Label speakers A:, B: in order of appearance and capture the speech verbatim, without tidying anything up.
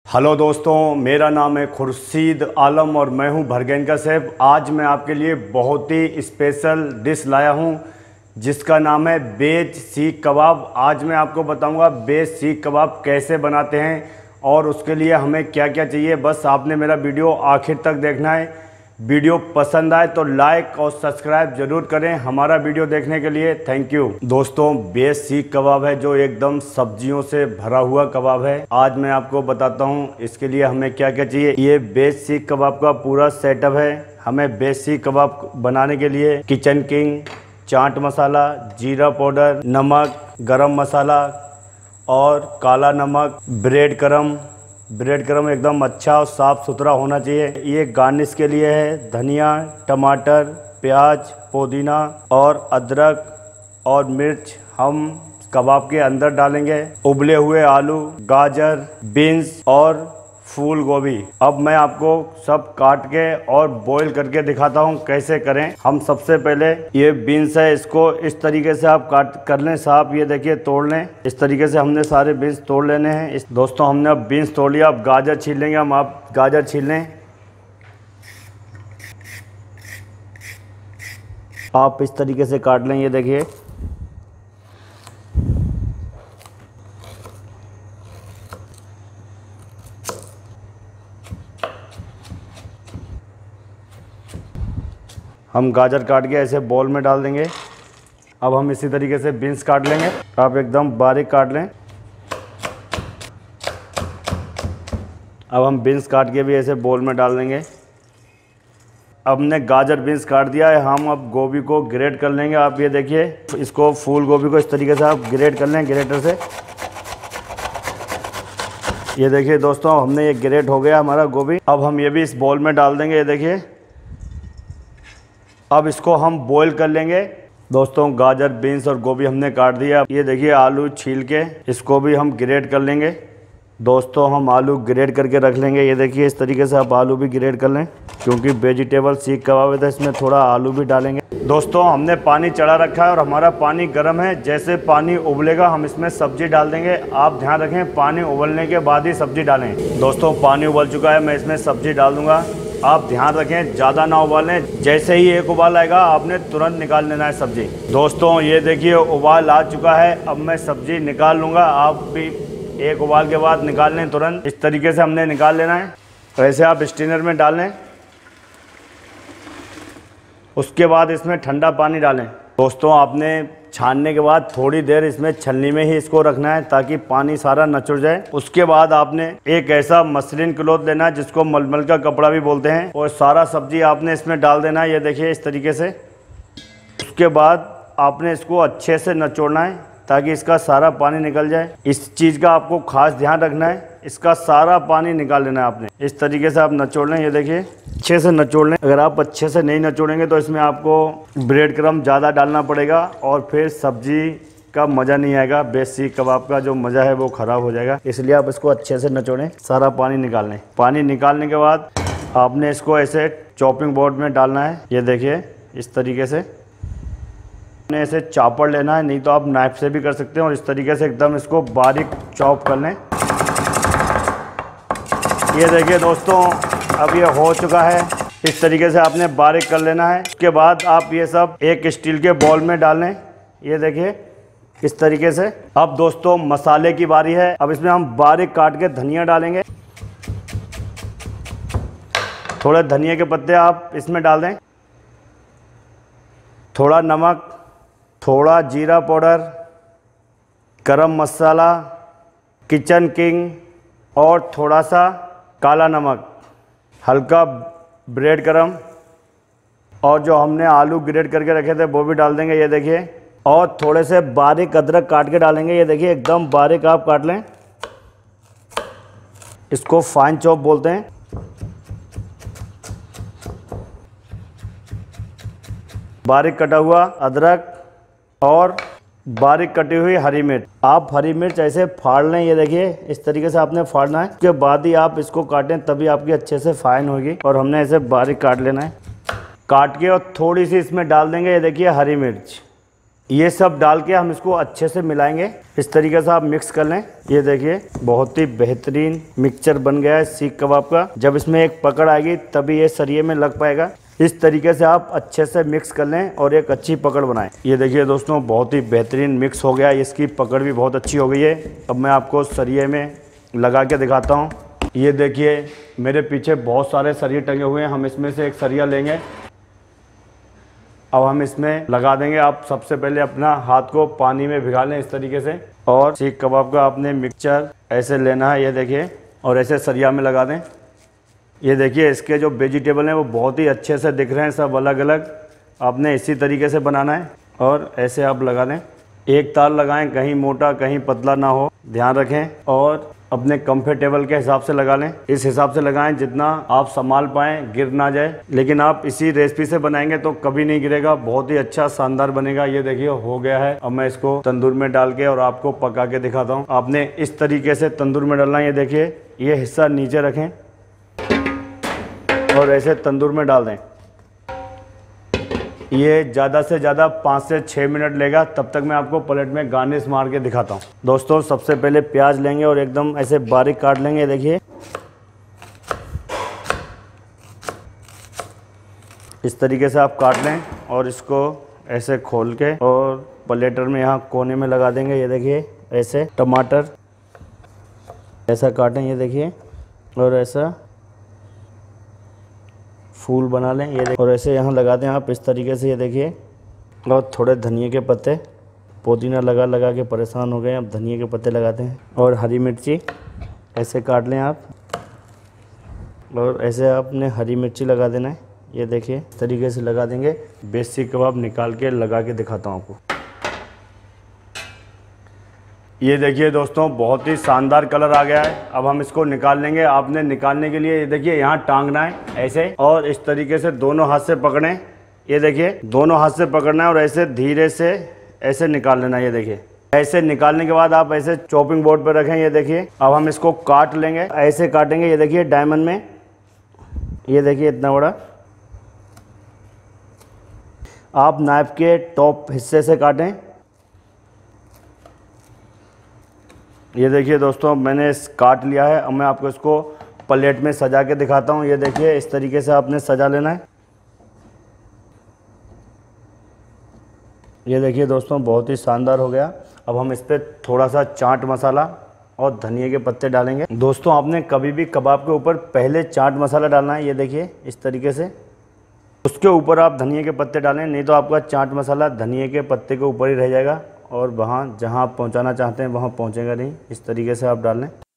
A: Hello दोस्तों, मेरा नाम है खुर्शीद आलम और मैं हूं भरगैन का शेफ। आज मैं आपके लिए बहुत ही स्पेशल डिश लाया हूं जिसका नाम है वेज सीख कबाब। आज मैं आपको बताऊंगा वेज सीख कबाब कैसे बनाते हैं और उसके लिए हमें क्या क्या चाहिए। बस आपने मेरा वीडियो आखिर तक देखना है। वीडियो पसंद आए तो लाइक और सब्सक्राइब जरूर करें हमारा वीडियो देखने के लिए। Thank you. दोस्तों, वेज सीख कबाब है जो एकदम सब्जियों से भरा हुआ कबाब है। आज मैं आपको बताता हूँ इसके लिए हमें क्या क्या चाहिए। ये वेज सीख कबाब का पूरा सेटअप है। हमें वेज सीख कबाब बनाने के लिए किचन किंग, चाट मसाला, जीरा पाउडर, नमक, गरम मसाला और काला नमक, ब्रेड क्रम ब्रेड क्रम एकदम अच्छा और साफ़ सुथरा होना चाहिए। ये गार्निश के लिए है धनिया, टमाटर, प्याज, पुदीना और अदरक और मिर्च हम कबाब के अंदर डालेंगे। उबले हुए आलू, गाजर, बीन्स और फूल गोभी। अब मैं आपको सब काट के और बॉईल करके दिखाता हूँ कैसे करें। हम सबसे पहले ये बीन्स है, इसको इस तरीके से आप काट कर लें साफ। ये देखिए तोड़ लें। इस तरीके से हमने सारे बीन्स तोड़ लेने हैं। इस दोस्तों हमने अब बीन्स तोड़ लिया। अब गाजर छील लेंगे हम। आप गाजर छील लें। आप इस तरीके से काट लें। ये देखिए हम गाजर काट के ऐसे बॉल में डाल देंगे। अब हम इसी तरीके से बीन्स काट लेंगे। आप एकदम बारीक काट लें। अब हम बीन्स काट के भी ऐसे बॉल में डाल देंगे। अब हमने गाजर बीन्स काट दिया है। हम अब गोभी को ग्रेट कर लेंगे। आप ये देखिए इसको, फूल गोभी को इस तरीके से आप ग्रेट कर लें ग्रेटर से। ये देखिए दोस्तों, हमने ये ग्रेट हो गया हमारा गोभी। अब हम ये भी इस बॉल में डाल देंगे। ये देखिए अब इसको हम बॉईल कर लेंगे। दोस्तों, गाजर, बीन्स और गोभी हमने काट दिया। ये देखिए आलू छील के इसको भी हम ग्रेट कर लेंगे। दोस्तों, हम आलू ग्रेट करके रख लेंगे। ये देखिए इस तरीके से आप आलू भी ग्रेट कर लें, क्योंकि वेजिटेबल सीख कबाब है तो इसमें थोड़ा आलू भी डालेंगे। दोस्तों, हमने पानी चढ़ा रखा है और हमारा पानी गर्म है। जैसे पानी उबलेगा हम इसमें सब्जी डाल देंगे। आप ध्यान रखें, पानी उबलने के बाद ही सब्जी डालें। दोस्तों, पानी उबल चुका है, मैं इसमें सब्जी डाल दूंगा। आप ध्यान रखें ज़्यादा ना उबालें। जैसे ही एक उबाल आएगा आपने तुरंत निकाल लेना है सब्जी। दोस्तों, ये देखिए उबाल आ चुका है। अब मैं सब्जी निकाल लूँगा। आप भी एक उबाल के बाद निकाल लें तुरंत। इस तरीके से हमने निकाल लेना है। वैसे आप स्टीनर में डाल लें। उसके बाद इसमें ठंडा पानी डालें। दोस्तों, आपने छानने के बाद थोड़ी देर इसमें छलनी में ही इसको रखना है ताकि पानी सारा नचुड़ जाए। उसके बाद आपने एक ऐसा मसलिन क्लॉथ लेना है जिसको मलमल का कपड़ा भी बोलते हैं, और सारा सब्जी आपने इसमें डाल देना है। ये देखिए इस तरीके से। उसके बाद आपने इसको अच्छे से नचोड़ना है ताकि इसका सारा पानी निकल जाए। इस चीज़ का आपको खास ध्यान रखना है, इसका सारा पानी निकाल लेना है आपने। इस तरीके से आप नचोड़ लें। ये देखिए अच्छे से नचोड़ लें। अगर आप अच्छे से नहीं नचोड़ेंगे तो इसमें आपको ब्रेड क्रम ज़्यादा डालना पड़ेगा और फिर सब्जी का मज़ा नहीं आएगा। वेज सीख कबाब का जो मज़ा है वो ख़राब हो जाएगा। इसलिए आप इसको अच्छे से नचोड़ें, सारा पानी निकाल लें। पानी निकालने के बाद आपने इसको ऐसे चॉपिंग बोर्ड में डालना है। ये देखिए इस तरीके से आपने ऐसे चापर लेना है, नहीं तो आप नाइफ से भी कर सकते हैं। और इस तरीके से एकदम इसको बारीक चॉप कर लें। ये देखिए दोस्तों, अब ये हो चुका है। इस तरीके से आपने बारीक कर लेना है। उसके बाद आप ये सब एक स्टील के बॉल में डाल लें। ये देखिए इस तरीके से। अब दोस्तों, मसाले की बारी है। अब इसमें हम बारीक काट के धनिया डालेंगे। थोड़े धनिया के पत्ते आप इसमें डाल दें। थोड़ा नमक, थोड़ा जीरा पाउडर, गरम मसाला, किचन किंग और थोड़ा सा काला नमक, हल्का ब्रेड क्रम और जो हमने आलू ग्रेट करके रखे थे वो भी डाल देंगे। ये देखिए, और थोड़े से बारीक अदरक काट के डालेंगे। ये देखिए एकदम बारीक आप काट लें। इसको फाइन चॉप बोलते हैं। बारीक कटा हुआ अदरक और बारीक कटी हुई हरी मिर्च। आप हरी मिर्च ऐसे फाड़ लें। ये देखिए इस तरीके से आपने फाड़ना है। उसके बाद ही आप इसको काटें, तभी आपकी अच्छे से फाइन होगी। और हमने ऐसे बारीक काट लेना है। काट के और थोड़ी सी इसमें डाल देंगे। ये देखिए हरी मिर्च, ये सब डाल के हम इसको अच्छे से मिलाएंगे। इस तरीके से आप मिक्स कर लें। ये देखिए बहुत ही बेहतरीन मिक्सचर बन गया है सीख कबाब का। जब इसमें एक पकड़ आएगी तभी ये सरिये में लग पाएगा। इस तरीके से आप अच्छे से मिक्स कर लें और एक अच्छी पकड़ बनाएं। ये देखिए दोस्तों बहुत ही बेहतरीन मिक्स हो गया। इसकी पकड़ भी बहुत अच्छी हो गई है। अब मैं आपको सरिये में लगा के दिखाता हूँ। ये देखिए मेरे पीछे बहुत सारे सरिये टंगे हुए हैं। हम इसमें से एक सरिया लेंगे। अब हम इसमें लगा देंगे। आप सबसे पहले अपना हाथ को पानी में भिगा लें इस तरीके से, और सीख कबाब का आपने मिक्सचर ऐसे लेना है। ये देखिए और ऐसे सरिया में लगा दें। ये देखिए इसके जो वेजिटेबल हैं वो बहुत ही अच्छे से दिख रहे हैं, सब अलग अलग। आपने इसी तरीके से बनाना है और ऐसे आप लगा दें। एक तार लगाएं, कहीं मोटा कहीं पतला ना हो, ध्यान रखें। और अपने कंफर्टेबल के हिसाब से लगा लें। इस हिसाब से लगाएं जितना आप संभाल पाएँ, गिर ना जाए। लेकिन आप इसी रेसिपी से बनाएंगे तो कभी नहीं गिरेगा, बहुत ही अच्छा शानदार बनेगा। ये देखिए हो गया है। अब मैं इसको तंदूर में डाल के और आपको पका के दिखाता हूँ। आपने इस तरीके से तंदूर में डालना है। ये देखिए ये हिस्सा नीचे रखें और ऐसे तंदूर में डाल दें। ये ज़्यादा से ज़्यादा पाँच से छः मिनट लेगा। तब तक मैं आपको प्लेट में गार्निश मार के दिखाता हूँ। दोस्तों सबसे पहले प्याज लेंगे और एकदम ऐसे बारीक काट लेंगे। देखिए इस तरीके से आप काट लें और इसको ऐसे खोल के और प्लेटर में यहाँ कोने में लगा देंगे। ये देखिए ऐसे टमाटर ऐसा काटें। ये देखिए और ऐसा फूल बना लें। ये देखिए और ऐसे यहाँ लगा दें आप इस तरीके से। ये देखिए और थोड़े धनिए के पत्ते, पुदीना लगा लगा के परेशान हो गए, अब धनिए के पत्ते लगाते हैं। और हरी मिर्ची ऐसे काट लें आप, और ऐसे आपने हरी मिर्ची लगा देना है। ये देखिए इस तरीके से लगा देंगे। बेज सीख कबाब निकाल के लगा के दिखाता हूँ आपको। ये देखिए दोस्तों बहुत ही शानदार कलर आ गया है। अब हम इसको निकाल लेंगे। आपने निकालने के लिए ये देखिए यहाँ टांगना है ऐसे, और इस तरीके से दोनों हाथ से पकड़ें। ये देखिए दोनों हाथ से पकड़ना है और ऐसे धीरे से ऐसे निकाल लेना है। ये देखिए ऐसे निकालने के बाद आप ऐसे चॉपिंग बोर्ड पर रखें। ये देखिए अब हम इसको काट लेंगे, ऐसे काटेंगे। ये देखिए डायमंड में, ये देखिए इतना बड़ा। आप नाइफ के टॉप हिस्से से काटें। ये देखिए दोस्तों मैंने इस काट लिया है। अब मैं आपको इसको प्लेट में सजा के दिखाता हूँ। ये देखिए इस तरीके से आपने सजा लेना है। ये देखिए दोस्तों बहुत ही शानदार हो गया। अब हम इस पर थोड़ा सा चाट मसाला और धनिए के पत्ते डालेंगे। दोस्तों आपने कभी भी कबाब के ऊपर पहले चाट मसाला डालना है। ये देखिए इस तरीके से, उसके ऊपर आप धनिए के पत्ते डालें, नहीं तो आपका चाट मसाला धनिए के पत्ते के ऊपर ही रह जाएगा और वहाँ जहाँ आप पहुँचाना चाहते हैं वहाँ पहुँचेगा नहीं। इस तरीके से आप डाल लें।